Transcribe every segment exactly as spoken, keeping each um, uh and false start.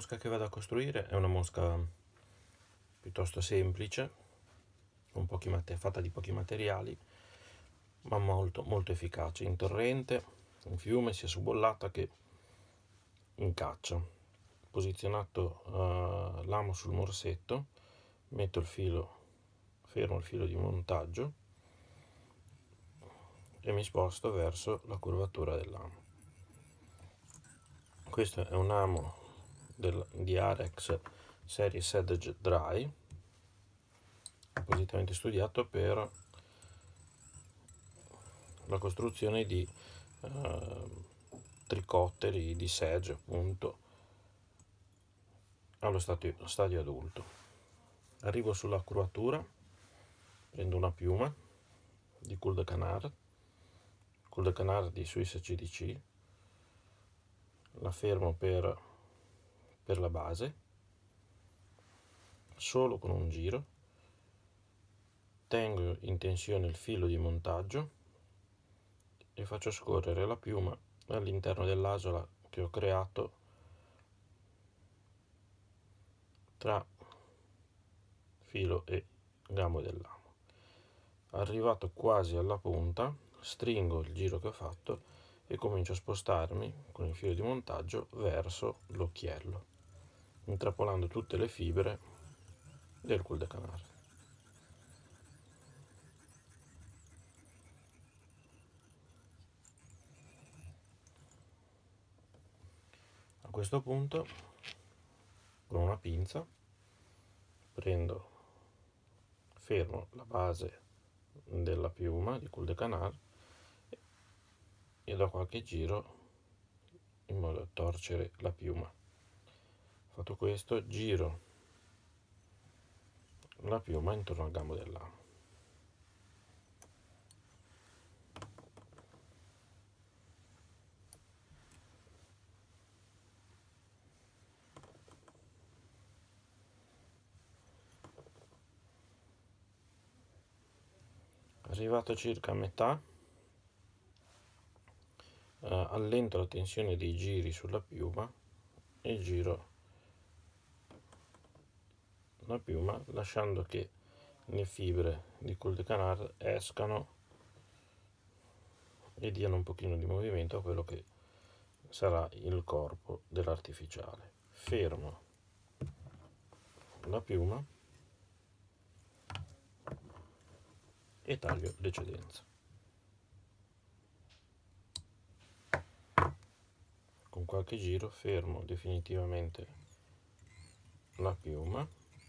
mosca che vado a costruire è una mosca piuttosto semplice, con pochi fatta di pochi materiali, ma molto, molto efficace, in torrente, in fiume, sia su bollata che in caccia. Posizionato uh, l'amo sul morsetto, metto il filo, fermo il filo di montaggio e mi sposto verso la curvatura dell'amo. Questo è un amo del, di Arex serie Sedge Dry, appositamente studiato per la costruzione di eh, tricotteri di sedge, appunto, allo stadio, stadio adulto. Arrivo sulla curvatura, prendo una piuma di Cul de Canard, Cul de Canard di Swiss C D C, la fermo per, per la base, solo con un giro, tengo in tensione il filo di montaggio e faccio scorrere la piuma all'interno dell'asola che ho creato tra filo e gambo dell'amo. Arrivato quasi alla punta, stringo il giro che ho fatto e comincio a spostarmi con il filo di montaggio verso l'occhiello, intrappolando tutte le fibre del Cul de Canard. A questo punto, con una pinza, prendo, fermo la base della piuma di Cul de Canard e do qualche giro in modo da torcere la piuma. Fatto questo, giro la piuma intorno al gambo dell'amo. Arrivato circa a metà, eh, allento la tensione dei giri sulla piuma e giro la piuma lasciando che le fibre di Cul de Canard escano e diano un pochino di movimento a quello che sarà il corpo dell'artificiale. Fermo la piuma e taglio l'eccedenza. Con qualche giro fermo definitivamente la piuma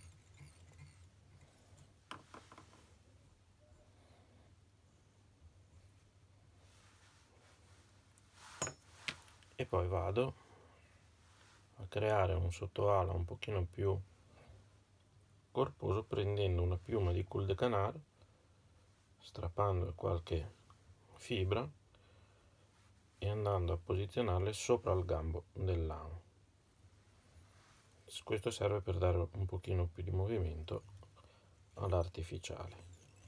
e poi vado a creare un sottoala un pochino più corposo prendendo una piuma di Cul de Canard, strappando qualche fibra e andando a posizionarle sopra il gambo dell'amo. Questo serve per dare un pochino più di movimento all'artificiale.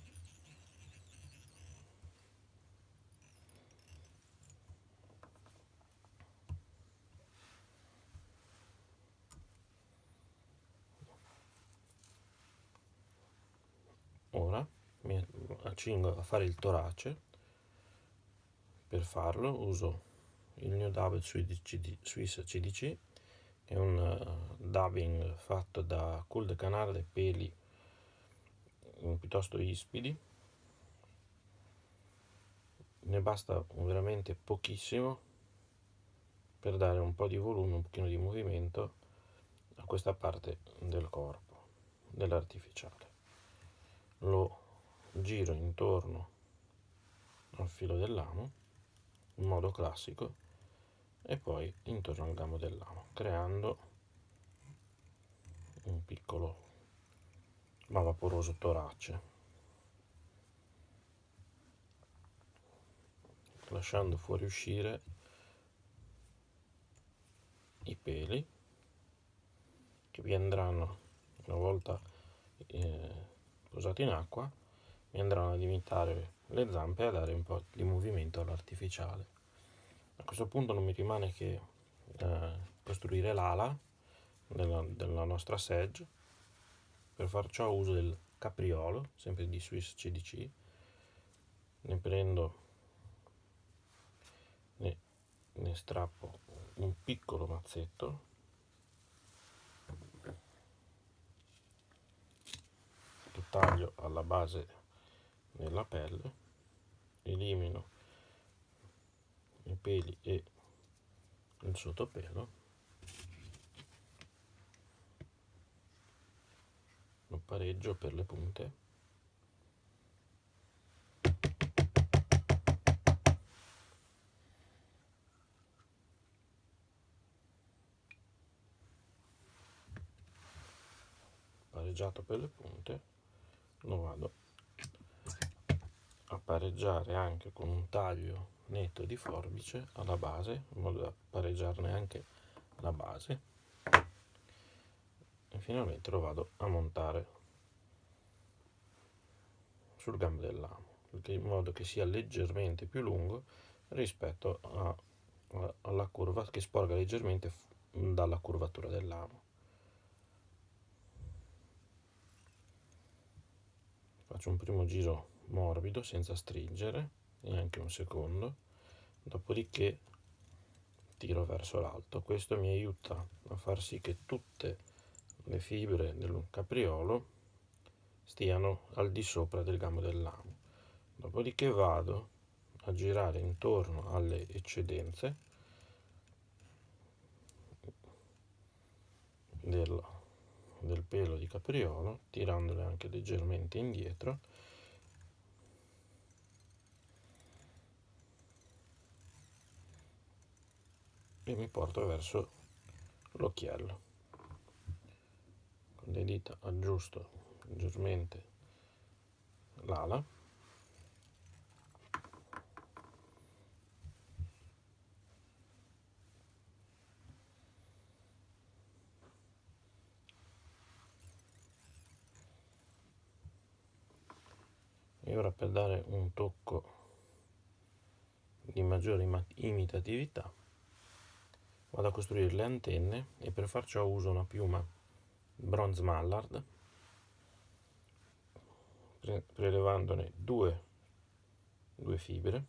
Ora mi accingo a fare il torace. Per farlo uso il mio Dubbed Swiss C D C, che è un uh, dubbing fatto da Cul de Canard e peli piuttosto ispidi. Ne basta veramente pochissimo per dare un po' di volume, un pochino di movimento a questa parte del corpo dell'artificiale. Lo giro intorno al filo dell'amo in modo classico e poi intorno al gambo dell'amo, creando un piccolo ma vaporoso torace, lasciando fuoriuscire i peli che vi andranno, una volta eh, posati in acqua, mi andranno ad imitare le zampe e a dare un po' di movimento all'artificiale. A questo punto non mi rimane che eh, costruire l'ala, della, della nostra sedge. Per far ciò uso il capriolo, sempre di Swiss C D C. Ne prendo, ne, ne strappo un piccolo mazzetto, lo taglio alla base della pelle, elimino i peli e il sottopelo, lo pareggio per le punte pareggiato per le punte, lo vado a pareggiare anche con un taglio netto di forbice alla base, in modo da pareggiarne anche la base, e finalmente lo vado a montare sul gambo del lamo, in modo che sia leggermente più lungo rispetto a, a, alla curva, che sporga leggermente dalla curvatura del lamo. Faccio un primo giro morbido senza stringere e anche un secondo, dopodiché tiro verso l'alto. Questo mi aiuta a far sì che tutte le fibre del capriolo stiano al di sopra del gambo del lamo. Dopodiché vado a girare intorno alle eccedenze del, del pelo di capriolo, tirandole anche leggermente indietro, e mi porto verso l'occhiello. Con le dita aggiusto leggermente l'ala, e ora, per dare un tocco di maggiore imitatività, vado a costruire le antenne, e per far ciò uso una piuma Bronze Mallard, pre prelevandone due, due fibre,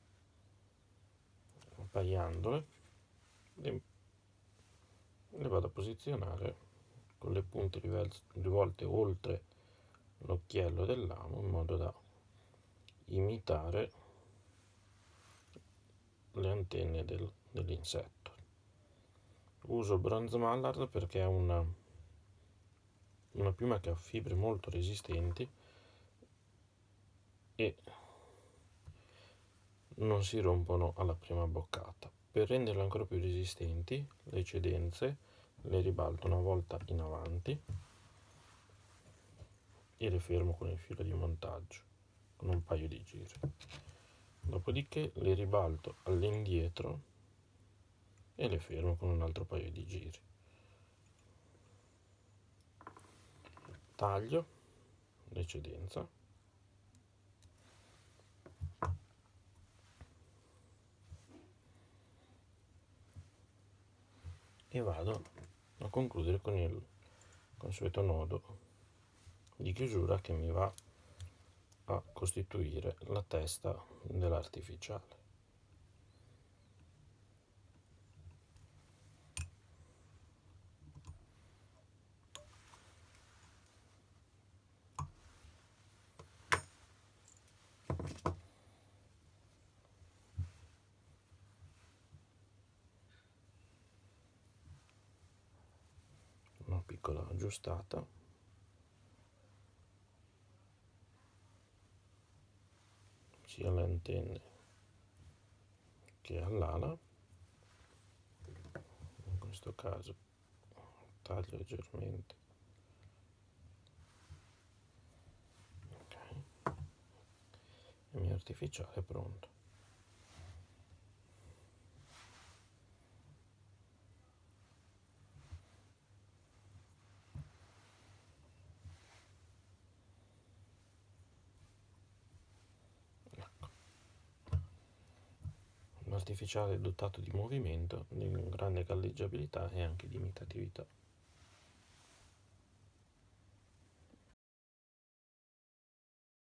appaiandole, le, le vado a posizionare con le punte rivolte oltre l'occhiello del lamo, in modo da imitare le antenne del, dell'insetto. Uso Bronze Mallard perché è una, una piuma che ha fibre molto resistenti e non si rompono alla prima boccata. Per renderle ancora più resistenti, le eccedenze le ribalto una volta in avanti e le fermo con il filo di montaggio con un paio di giri. Dopodiché le ribalto all'indietro e le fermo con un altro paio di giri. Taglio l'eccedenza e vado a concludere con il consueto nodo di chiusura che mi va a costituire la testa dell'artificiale. Una piccola aggiustata, sia alle antenne che all'ala. In questo caso taglio leggermente, ok, il mio artificiale è pronto. Un artificiale dotato di movimento, di grande galleggiabilità e anche di imitatività.